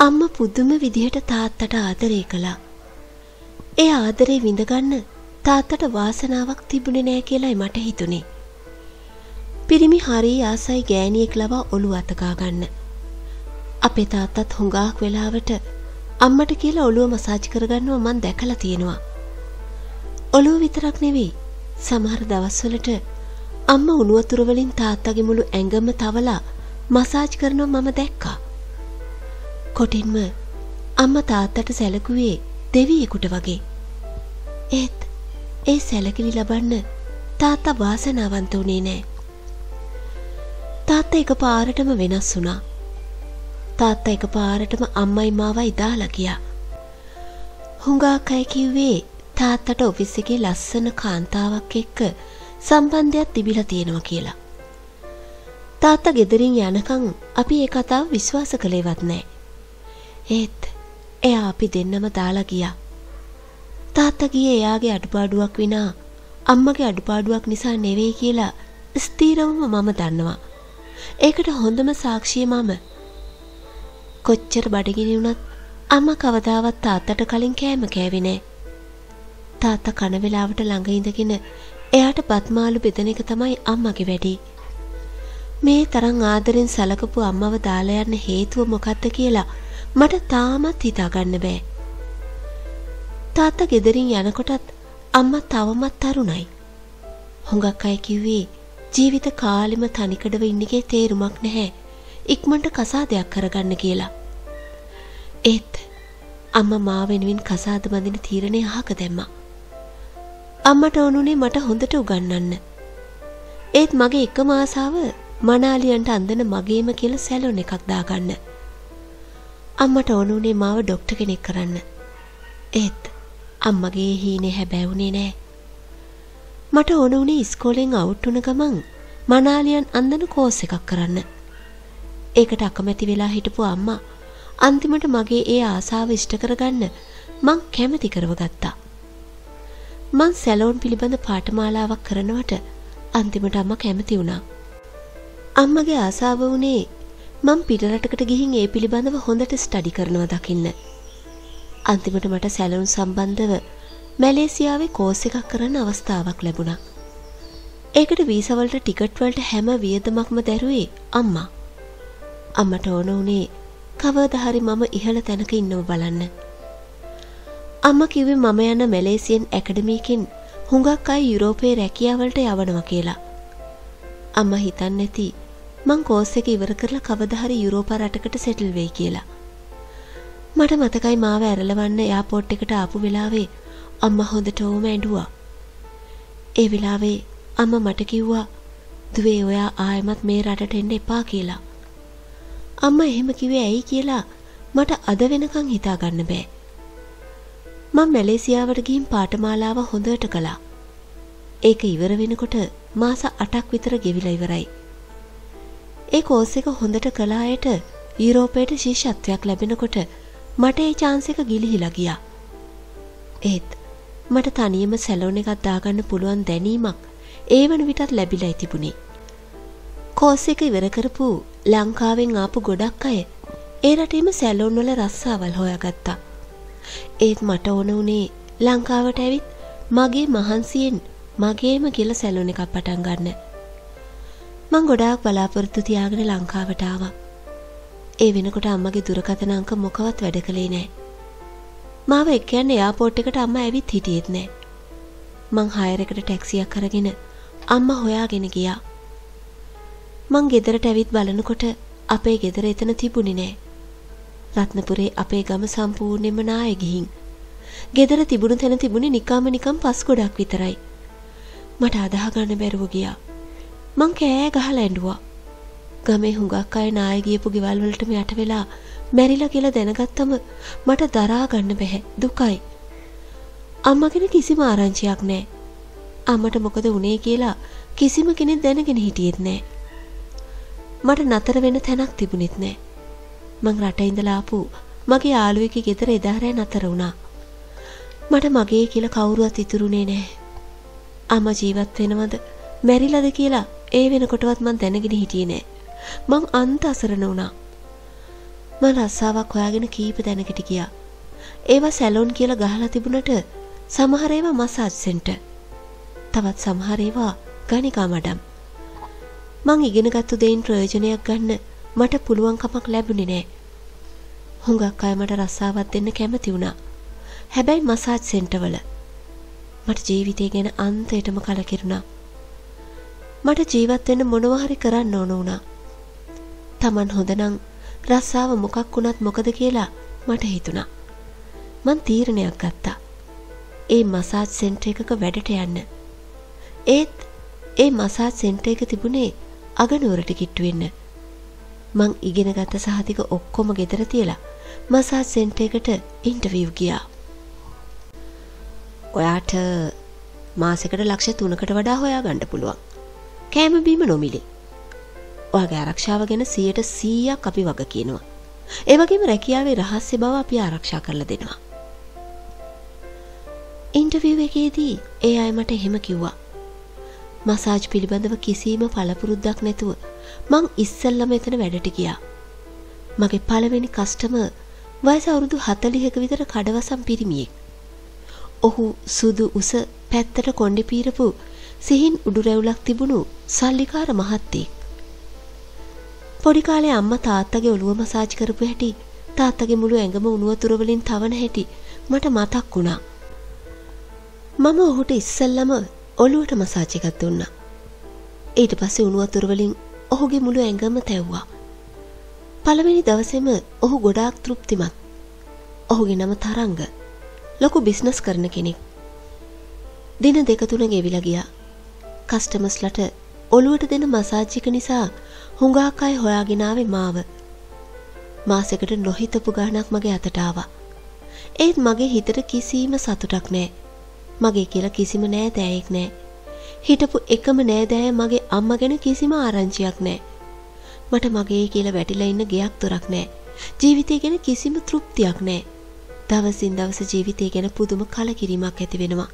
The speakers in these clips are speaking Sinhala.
අම්මා පුදුම විදිහට තාත්තට ආදරේ කළා. ඒ ආදරේ විඳගන්න තාත්තට වාසනාවක් තිබුණේ නෑ කියලායි මට හිතුනේ. පිරිමි හරිය ආසයි ගෑණියෙක් ලවා ඔළුව අතගා ගන්න. අපේ තාත්තත් හුඟක් වෙලාවට අම්මට කියලා ඔළුව මසාජ් කරගන්නවා මං දැකලා තියෙනවා. ඔළුව විතරක් නෙවෙයි සමහර දවස්වලට අම්මා උණු වතුර වලින් තාත්තගේ මුළු ඇඟම තවලා මසාජ් කරනවා මම දැක්කා. කොටින්ම අම්මා තාත්තට සැලකුවේ දෙවියෙකුට වගේ. ඒත් ඒ සැලකිලි ලබන්න තාත්තා වාසනාවන්ත උනේ නෑ. තාත්තා එකපාරටම වෙනස් වුණා. තාත්තා එකපාරටම අම්මයි මාවයි දාලා ගියා. හුඟක් අය කිව්වේ තාත්තට ඔෆිස් එකේ ලස්සන කාන්තාවක් එක්ක සම්බන්ධයක් තිබිලා තියෙනවා කියලා. තාත්තා ගෙදරින් යනකම් අපි ඒ කතාව විශ්වාස කළේවත් නෑ. ඒත් එයා අපි දෙන්නම දාලා ගියා. තාත්තා ගියේ එයාගේ අඩුපාඩුවක් විනා අම්මගේ අඩුපාඩුවක් නිසා නෙවෙයි කියලා ස්ථිරවම මම දන්නවා. ඒකට හොඳම සාක්ෂිය මම. කොච්චර බඩගිනි වුණත් අම්මා කවදාවත් තාත්තට කලින් කෑම කෑවේ නෑ. තාත්තා කන වෙලාවට ළඟ ඉඳගෙන එයාට බත්මාළු බෙදන එක තමයි අම්මගේ වැඩේ. මේ තරම් ආදරෙන් සලකපු අම්මව දාලා යන්න හේතුව මොකක්ද කියලා මට තාමත් හිතාගන්න බෑ. තාත්තා ගෙදරින් යනකොටත් අම්මා තවමත් තරුණයි. හුඟක් අය කිව්වේ ජීවිත කාලෙම තනිකඩව ඉන්න එකේ තේරුමක් නැහැ. ඉක්මනට කසාදයක් කරගන්න කියලා. ඒත් අම්මා මා වෙනුවෙන් කසාද බඳින තීරණය අහක දැම්මා. අම්මට ඕනුනේ මට හොඳට උගන්වන්න. ඒත් මගේ එකම ආසාව මනාලියන්ට අඳින මගේම කියලා සැලොන් එකක් දාගන්න. අම්මට ඕනුනේ මාව ડોක්ටර් කෙනෙක් කරන්න. ඒත් අම්මගේ හීනේ හැබෑවුනේ නෑ. මට ඕනුනේ ඉස්කෝලෙන් අවුට් වුණ ගමන් මනාලියන් අඳින කෝස් එකක් කරන්න. ඒකට අකමැති වෙලා හිටපු අම්මා අන්තිමට මගේ ඒ ආසාව ඉෂ්ට කරගන්න මං කැමති කරවගත්තා. මං සැලොන් පිළිබඳ පාඨමාලාවක් කරනවට අන්තිමට අම්මා කැමති වුණා. අම්මගේ ආසාව වුණේ මං පිටරටකට ගිහින් ඒ පිළිබඳව හොඳට ස්ටඩි කරනවා දකින්න. අන්තිමට මට සැලොන් සම්බන්ධව මැලේසියාවේ කෝස් එකක් කරන්න අවස්ථාවක් ලැබුණා. ඒකට වීසා වලට ටිකට් වලට හැම වියදමක්ම දැරුවේ අම්මා. අම්මට ඕන උනේ කවදා හරි මම ඉහළ තැනක ඉන්නව බලන්න. අම්මා කිව්වේ මම යන මැලේසියන් ඇකඩමි එකෙන් හුඟක් අය යුරෝපයේ රැකියාව වලට යවනවා කියලා. අම්මා හිතන්නේ නැති මං කෝස් එක ඉවර කරලා කවදා හරි යුරෝප රටකට සෙටල් වෙයි කියලා. මට මතකයි මාව ඇරලවන්න එයාපෝට් එකට ආපු වෙලාවේ අම්මා හොඳටම ඇඬුවා. ඒ වෙලාවේ අම්මා මට කිව්වා "දුවේ ඔයා ආයෙමත් මේ රටට එන්න එපා" කියලා. අම්මා එහෙම කිව්වේ ඇයි කියලා මට අද වෙනකන් හිතා ගන්න බෑ. මම මැලේසියාවට ගිහින් පාඨමාලාව හොඳට කළා. ඒක ඉවර වෙනකොට මාස 8ක් විතර ගෙවිලා ඉවරයි. ඒ කෝස් එක හොඳට කළ අයට යුරෝපයට ශිෂ්‍යත්වයක් ලැබෙනකොට මට ඒ chance එක ගිලිහිලා ගියා. ඒත් මට තනියම සැලොන් එකක් දාගන්න පුළුවන් දැනීමක් ඒ වන විටත් ලැබිලා තිබුණේ. කෝස් එක ඉවර කරපු ලංකාවෙන් ආපු ගොඩක් අය ඒ රටේම සැලොන් වල රස්සාවල් හොයාගත්තා. ඒත් මට ඕන උනේ ලංකාවට ඇවිත් මගේ මහන්සියෙන් මගේම කියලා සැලොන් එකක් පටන් ගන්න. මං ගොඩාක් බලාපොරොත්තු තියාගෙන ලංකාවට ආවා. ඒ වෙනකොට අම්මගේ දුරකථන අංක මොකවත් වැඩ කළේ නෑ. මාව එක්කයන් එයාපෝට් එකට අම්මා ඇවිත් හිටියෙත් නෑ. මං හයර් එකට ටැක්සියක් අරගෙන අම්මා හොයාගෙන ගියා. මං ගෙදරට ඇවිත් බලනකොට අපේ ගෙදර එතන තිබුණේ නෑ. රත්නපුරේ අපේ ගම සම්පූර්ණයෙන්ම නාය ගිහින්. ගෙදර තිබුණු තැන තිබුණේ නිකම් පස් ගොඩක් විතරයි. මට අදහ ගන්න බැරුව ගියා. මං කෑ ගහලා ඇඬුවා. ගමේ හුඟක් අය නාය ගියපු ගෙවල් වලටම යට වෙලා මැරිලා කියලා දැනගත්තම මට දරා ගන්න බැහැ. දුකයි. අම්මගෙන කිසිම ආරංචියක් නෑ. අම්මට මොකද වුනේ කියලා කිසිම කෙනෙක් දැනගෙන හිටියෙත් නෑ. මට නතර වෙන තැනක් තිබුණෙත් නෑ. මං රටේ ඉඳලා ආපු මගේ යාළුවෙක්ගේ ගෙදර එදා රෑ නතර වුණා. මට මගේ කියලා කවුරුවත් ඉතුරුනේ නෑ. අම්මා ජීවත් වෙනවද මැරිලාද කියලා ඒ වෙනකොටවත් මං දැනගෙන හිටියේ නෑ. මං අන්ත අසරණ වුණා. මම රස්සාවක් හොයාගෙන කීප දැනකට ගියා. ඒවා සැලොන් කියලා ගහලා තිබුණට සමහර ඒවා මසාජ් සෙන්ටර්. තවත් සමහර ඒවා ගණිකා මඩම්. මං ඉගෙනගත්තු දෙයින් ප්‍රයෝජනයක් ගන්න මට පුළුවන් කමක් ලැබුණේ නෑ. හුඟක් අය මට රස්සාවක් දෙන්න කැමති වුණා. හැබැයි මසාජ් සෙන්ටර් වල මට ජීවිතය ගැන අන්තයටම කලකිරුණා. මට ජීවත් වෙන්න මොනවා හරි කරන්න ඕන වුණා. Taman හොඳ නම් රස්සාව මොකක් වුණත් මොකද කියලා මට හිතුණා. මං තීරණයක් ගත්තා. ඒ මසාජ් සෙන්ටර් එකක වැඩට යන්න. ඒත් ඒ මසාජ් සෙන්ටර් එක තිබුණේ අගනුවරට කිට්ටු වෙන්න. මං ඉගෙනගත්ත සහතික ඔක්කොම ගෙදර තියලා මසාජ් සෙන්ටර් එකට ඉන්ටර්විව් ගියා. ඔයාට මාසෙකට ලක්ෂ 3කට වඩා හොයාගන්න පුළුවන්. කෑම බීම නොමිලේ. ඔයාගේ ආරක්ෂාව ගැන 100% අපි වග කියනවා. ඒ වගේම රැකියාවේ රහස්‍ය බව අපි ආරක්ෂා කරලා දෙනවා. ඉන්ටර්විව් එකේදී ඒ අය මට එහෙම කිව්වා. මසාජ් පිළිබඳව කිසිම පළපුරුද්දක් නැතුව මං ඉස්සෙල්ලම එතන වැඩට ගියා. මගේ පළවෙනි කස්ටමර් වයස අවුරුදු 40ක විතර කඩවසම් පිරිමියෙක්. ඔහු සුදු උස පැත්තට කොණ්ඩේ පීරපු සිහින් උඩු රැවුලක් තිබුණු සල්ලිකාර මහත්තයෙක්. පොඩි කාලේ අම්මා තාත්තගේ ඔළුව මසාජ් කරපු හැටි, තාත්තගේ මුළු ඇඟම උණු වතුර වලින් තවන හැටි මට මතක් වුණා. මම ඔහුට ඉස්සෙල්ලම ඔළුවට මසාජ් එකක් දුන්නා. ඊට පස්සේ උණු වතුර වලින් ඔහුගේ මුළු ඇඟම තැව්වා. පළවෙනි දවසේම ඔහු ගොඩාක් තෘප්තිමත්. ඔහුගේ නම තරංග. ලොකු බිස්නස් කරන කෙනෙක්. දින දෙක තුන ගෙවිලා ගියා. කස්ටමර්ස්ලට ඔළුවට දෙන මසාජ් එක නිසා හුඟක් අය හොයාගෙන ආවේ මාව. මාසෙකට නොහිතපු ගාණක් මගේ අතට ආවා. ඒත් මගේ හිතට කිසිම සතුටක් නැහැ. මගේ කියලා කිසිම නෑදෑයෙක් නැහැ. හිටපු එකම නෑදෑය මගේ අම්මා ගැන කිසිම ආරංචියක් නැහැ. මට මගේ කියලා වැටිලා ඉන්න ගෙයක් දොරක් නැහැ. ජීවිතය ගැන කිසිම තෘප්තියක් නැහැ. දවසින් දවස ජීවිතය ගැන පුදුම කලකිරීමක් ඇති වෙනවා.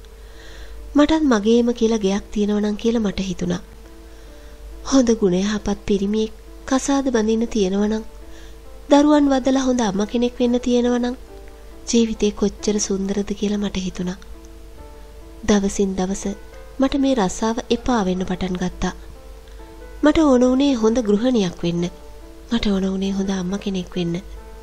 මටත් මගේම කියලා ගෙයක් තියෙනවා නම් කියලා මට හිතුණා. හොඳ ගුණ යහපත් පිරිමියෙක් කසාද බඳින්න තියෙනවා නම්, දරුවන් වදලා හොඳ අම්මා කෙනෙක් වෙන්න තියෙනවා නම් ජීවිතේ කොච්චර සුන්දරද කියලා මට හිතුණා. දවසින් දවස මට මේ රස්සාව එපා වෙන්න පටන් ගත්තා. මට ඕන වුණේ හොඳ ගෘහණියක් වෙන්න. මට ඕන වුණේ හොඳ අම්මා කෙනෙක් වෙන්න.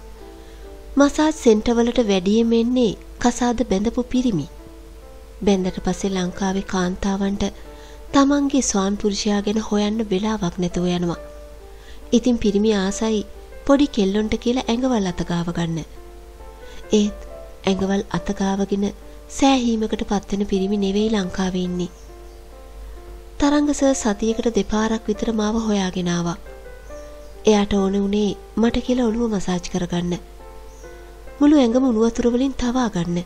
මසාජ් සෙන්ටර් වලට වැඩියෙන් එන්නේ කසාද බැඳපු පිරිමි. බැඳට පස්සේ ලංකාවේ කාන්තාවන්ට තමන්ගේ ස්වාමි පුරුෂයා ගැන හොයන්න වෙලාවක් නැතුව යනවා. ඉතින් පිරිමි ආසයි පොඩි කෙල්ලොන්ට කියලා ඇඟවල් අතගාව ගන්න. ඒත් ඇඟවල් අතගාවගෙන සෑහීමකට පත්වෙන පිරිමි නෙවෙයි ලංකාවේ ඉන්නේ. තරංග සර් සතියකට දෙපාරක් විතර මාව හොයාගෙන ආවා. එයාට ඕන උනේ මට කියලා ඔළුව මසාජ් කරගන්න. මුළු ඇඟම උණු වතුර වලින් තවා ගන්න.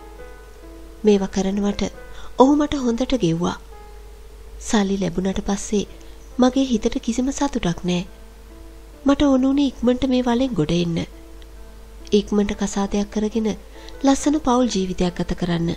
මේවා කරනවට ඔහු මට හොඳට ගෙව්වා. සල්ලි ලැබුණට පස්සේ මගේ හිතට කිසිම සතුටක් නැහැ. මට ඕන උනේ ඉක්මනට මේ වලෙන් ගොඩ එන්න. ඉක්මනට කසාදයක් කරගෙන ලස්සන පෞල් ජීවිතයක් ගත කරන්න.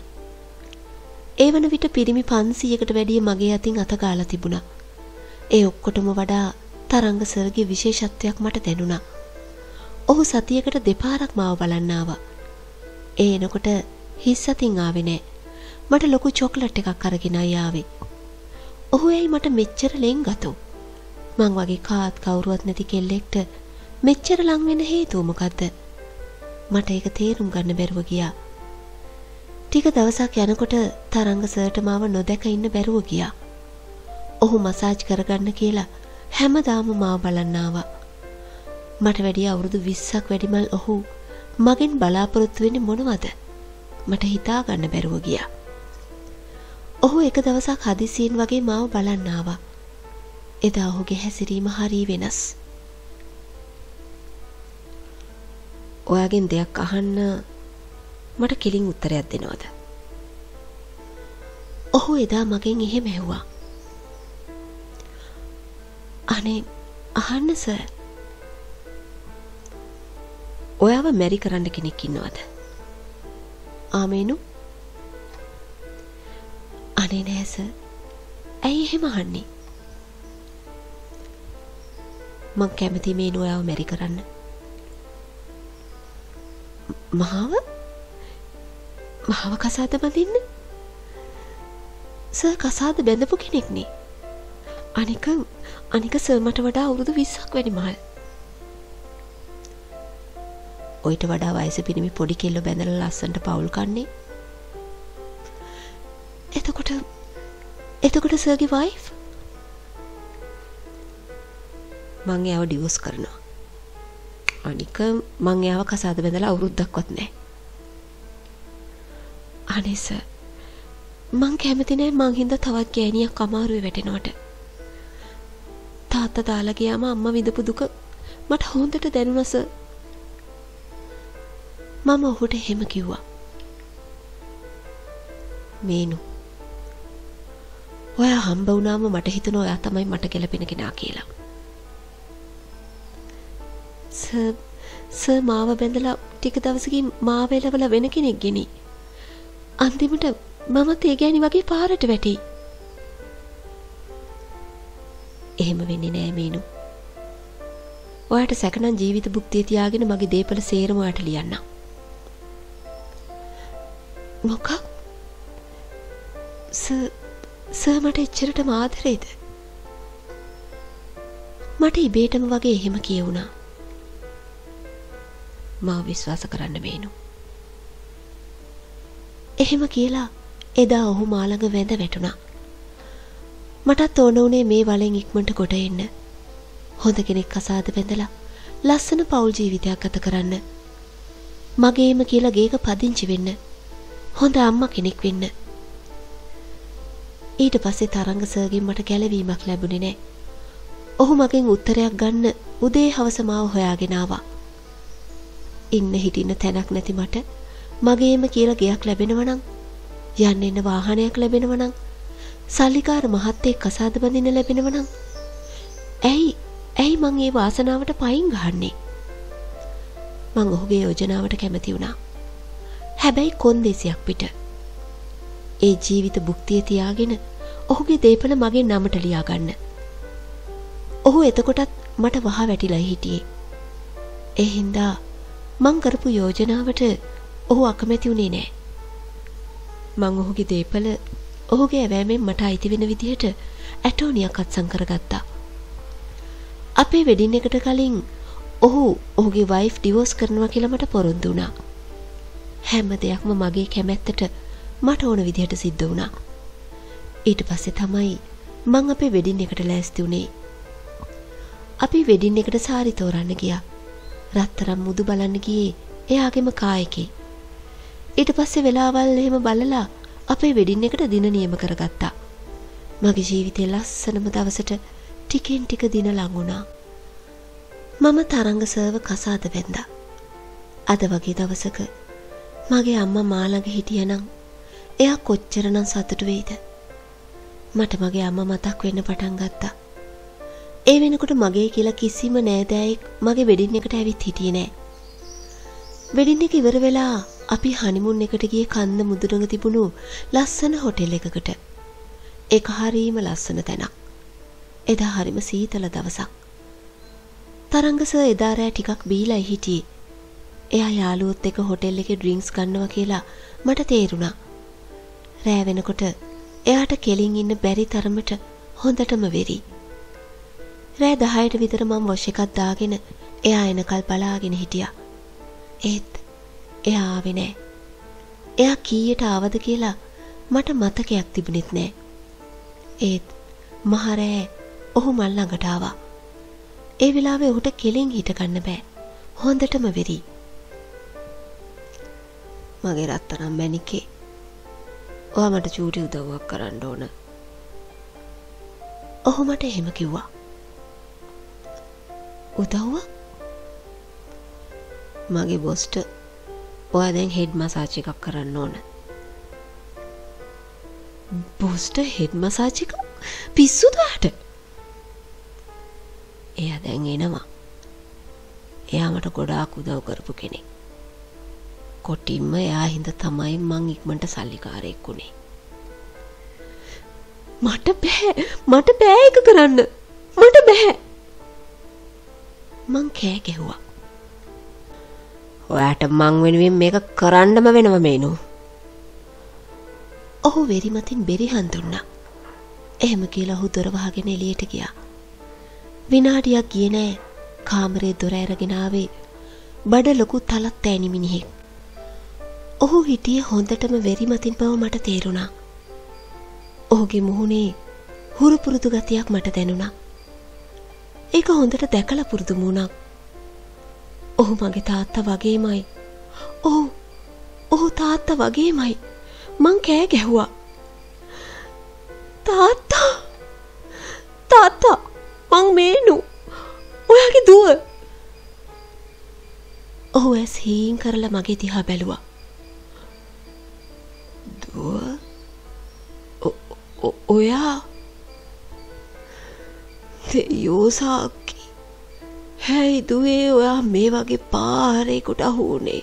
ඒ වන විට පිරිමි 500කට වැඩිය මගේ අතින් අත ගාලා තිබුණා. ඒ ඔක්කොටම වඩා තරංග සර්ගේ විශේෂත්වයක් මට දැනුණා. ඔහු සතියකට දෙපාරක් මාව බලන්න ආවා. ඒ එනකොට හිස් අතින් ආවේ නෑ. මට ලොකු චොක්ලට් එකක් අරගෙන ආවේ. ඔහු ඇයි මට මෙච්චර ලෙන්ගතෝ? මං වගේ කාත් කවුරුවත් නැති කෙල්ලෙක්ට මෙච්චර ලං වෙන්න හේතුව මොකද්ද? මට ඒක තේරුම් ගන්න බැරුව ගියා. ටික දවසක් යනකොට තරංග සර්ට මාව නොදැක ඉන්න බැරුව ගියා. ඔහු මසාජ් කරගන්න කියලා හැමදාම මාව බලන්න ආවා. මට වැඩි අවුරුදු 20ක් වැඩිමල් ඔහු මගෙන් බලාපොරොත්තු වෙන්නේ මොනවද? මට හිතා ගන්න බැරුව ගියා. ඔහු එක දවසක් හදිසියෙන් වගේ මාව බලන්න ආවා. එදා ඔහුගේ හැසිරීම හරි වෙනස්. ඔයාගෙන් දෙයක් අහන්න මට කෙලින් උත්තරයක් දෙනවද? ඔහු එදා මගෙන් එහෙම ඇහුවා. අනේ අහන්න සර්. ඔයාව මැරි කරන්න කෙනෙක් ඉන්නවද? ආමේනු. අනේ නෑ සර්. ඇයි එහෙම අහන්නේ? මං කැමති මේ ඔයාව මැරි කරන්න. මහව කසාද බඳින්න? සර් කසාද බැඳපු කෙනෙක් නේ. අනික සර් මට වඩා අවුරුදු 20ක් වැඩි මහල්. ඔයිට වඩා වයස පිරිමි පොඩි කෙල්ල බැඳලා ලස්සනට පවුල් කන්නේ. එතකොට සර්ගේ වයිෆ්? මං එයාව ඩිවෝස් කරනවා. අනික මං එයාව කසාද බැඳලා අවුරුද්දක්වත් නැහැ. අනේ සර් මං කැමති නෑ මං හින්දා තවත් ගෑණියක් අමාරුවේ වැටෙනවට. තාත්තා දාලා ගියාම අම්මා විඳපු දුක මට හොඳට දැනුණා සර්. මම ඔහුට එහෙම කිව්වා. මේනු ඔයා හම්බ වුණාම මට හිතුණා ඔයා තමයි මට ගැලපෙන කෙනා කියලා. සර් මාව බැඳලා ටික දවසකින් මාව එලවලා වෙන කෙනෙක් ගෙනි. අන්තිමට මමත් ඒ ගෑණි වගේ පාරට වැටි. එහෙම වෙන්නේ නෑ මේනු. ඔයාට සැකනම් ජීවිත භුක්තිය තියාගෙන මගේ දේපල සේරම ඔයාට ලියන්න. මොකක්? සර් මට එච්චරටම ආදරේද? මට ඉබේටම වගේ එහෙම කියවුණා. මාව විශ්වාස කරන්න මේනු. එහෙම කියලා එදා ඔහු මා ළඟ වැඳ වැටුණා. මටත් ඕන උනේ මේ වලෙන් ඉක්මනට කොට එන්න. හොඳ කෙනෙක් කසාද බැඳලා ලස්සන පෞල් ජීවිතයක් ගත කරන්න. මගේම කියලා ගේක පදිංචි වෙන්න. හොඳ අම්මා කෙනෙක් වෙන්න. ඊට පස්සේ තරංග සර්ගෙන් මට ගැලවීමක් ලැබුණේ නැහැ. ඔහු මගෙන් උත්තරයක් ගන්න උදේ හවස මාව හොයාගෙන ආවා. ඉන්න හිටින්න තැනක් නැති මට මගේම කියලා ගයක් ලැබෙනවා නම්, යන්න එන්න වාහනයක් ලැබෙනවා නම්, සල්ලිකාර මහත්තයෙක් කසාද බඳින්න ලැබෙනවා නම් ඇයි මං ඒ වාසනාවට පයින් ගහන්නේ? මං ඔහුගේ යෝජනාවට කැමති වුණා. හැබැයි කොන්දේසියක් පිට. ඒ ජීවිත භුක්තිය තියාගෙන ඔහුගේ දේපල මගේ නමට ලියා ගන්න. ඔහු එතකොටත් මට වහ වැටිලා හිටියේ. ඒ හින්දා මං කරපු යෝජනාවට ඔහු අකමැති වුණේ නෑ. මං ඔහුගේ දේපල ඔහුගේ ඇවෑමෙන් මට අයිති වෙන විදිහට ඇටෝනියක් අත්සන් කරගත්තා. අපේ වෙඩින් එකට කලින් ඔහු ඔහුගේ වයිෆ් ඩිවෝස් කරනවා කියලා මට පොරොන්දු වුණා. හැම දෙයක්ම මගේ කැමැත්තට මට ඕන විදිහට සිද්ධ වුණා. ඊට පස්සේ තමයි මං අපේ වෙඩින් එකට ලෑස්ති වුණේ. අපි වෙඩින් එකට සාරි තෝරන්න ගියා. රත්තරන් මුදු බලන්න ගියේ එයාගේම කායකේ. ඊට පස්සේ වෙලාවල් එහෙම බලලා අපේ වෙඩින් එකට දින නියම කරගත්තා. මගේ ජීවිතේ ලස්සනම දවසට ටිකෙන් ටික දින ලඟ වුණා. මම තරංග සර්ව කසාද බැඳා. අද වගේ දවසක මගේ අම්මා මා ළඟ හිටියනම් එයා කොච්චරනම් සතුටු වෙයිද? මට මගේ අම්මා මතක් වෙන්න පටන් ගත්තා. ඒ වෙනකොට මගේ කියලා කිසිම නෑදෑයෙක් මගේ වෙඩින් එකට ඇවිත් හිටියේ නෑ. වෙඩින් එක ඉවර වෙලා අපි හනිමුන් එකට ගියේ කන්ද මුදුනක තිබුණු ලස්සන හොටෙල් එකකට. ඒක හරීම ලස්සන තැනක්. එදා හරිම සීතල දවසක්. තරංග සර් එදා රෑ ටිකක් බීලා හිටියේ. එයා යාළුවොත් එක්ක හොටෙල් එකේ ඩ්‍රින්ක්ස් ගන්නවා කියලා මට තේරුණා. රෑ වෙනකොට එයාට කෙලින් ඉන්න බැරි තරමට හොඳටම වෙරි. රෑ 10ට විතර මම වොෂ් එකක් දාගෙන එයා එනකල් බලාගෙන හිටියා. ඒත් එයා ආවේ නෑ. එයා කීයට ආවද කියලා මට මතකයක් තිබුණෙත් නෑ. ඒත් මහරෑ ඔහු මල් ළඟට ආවා. ඒ වෙලාවේ ඔහුට කෙලින් හිට ගන්න බෑ. හොඳටම වෙරි. මගේ රත්තරන් මැණිකේ. ඔයා මට චූටි උදව්වක් කරන්න ඕන. ඔහු මට එහෙම කිව්වා. උදව්ව? මගේ බොස්ට ඔයා දැන් හෙඩ් මසාජ් එකක් කරන්න ඕන. බොස්ට හෙඩ් මසාජ් එක? පිස්සුද ඔයාට? එයා දැන් එනවා. එයා මට ගොඩාක් උදව් කරපු කෙනෙක්. කොටින්ම එයා හින්දා තමයි මං ඉක්මනට සල්ලිකාරයෙක් උනේ. මට බෑ ඒක කරන්න. මට බෑ. මං කෑ ගැහුවා. ඔයාට මං වෙනුවෙන් මේක කරන්නම වෙනව මේනු. ඔහු වෙරිමතින් බෙරිහන් දුන්නා. එහෙම කියලා ඔහු දොර වහගෙන එළියට ගියා. විනාඩියක් ගියේ නෑ කාමරේ දොර ඇරගෙන ආවේ බඩ ලොකු තලත් ඇණි මිනිහෙක්. ඔහු හිටියේ හොඳටම වෙරිමතින් බව මට තේරුණා. ඔහුගේ මුහුණේ හුරු පුරුදු ගතියක් මට දැනුණා. ඒක හොඳට දැකලා පුරුදු මුණක්. ඔහු මගේ තාත්තා වගේමයි. ඔහු තාත්තා වගේමයි. මං කෑ ගැහුවා. තාත්තා මං මේනු. ඔයාගේ දුව. ඔහු ඇස් හීන් කරලා මගේ දිහා බැලුවා. දුව? ඔයා දෙයෝ සාක්කි. හැයි දුවේ ඔයා මේ වගේ පාරේකට අහුනේ.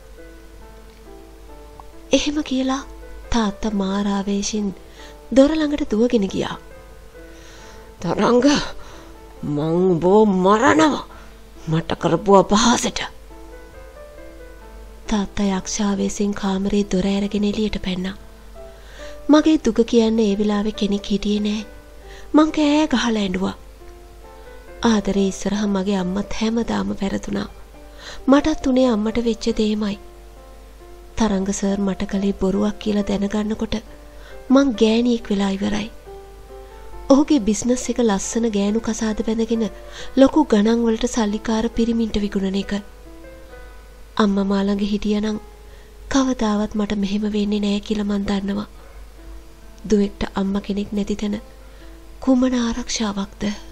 එහෙම කියලා තාත්තා මාරාවේශින් දොර ළඟට දුවගෙන ගියා. තරංග මං ඔබව මරනවා මට කරපු අපහාසයට. තාත්තා යක්ෂාවේශෙන් කාමරේ දොර ඇරගෙන එළියට පැන්නා. මගේ දුක කියන්නේ ඒ වෙලාවේ කෙනෙක් හිටියේ නෑ. මං කෑ ගහලා ඇඬුවා. ආදරේ ඉස්සරහා මගේ අම්මත් හැමදාම වැරදුනා. මටත් උනේ අම්මට වෙච්ච දෙයමයි. තරංග සර් මට කලේ බොරුවක් කියලා දැනගන්නකොට මං ගෑණියෙක් වෙලා ඉවරයි. ඔහුගේ බිස්නස් එක ලස්සන ගෑනු කසාද බැඳගෙන ලොකු ගණන් වලට සල්ලිකාර පිරිමින්ට විකුණන එක. අම්මා මා ළඟ හිටියනම් කවදාවත් මට මෙහෙම වෙන්නේ නෑ කියලා මං දන්නවා. දුවෙක්ට අම්මා කෙනෙක් නැති තැන කුමන ආරක්ෂාවක්ද?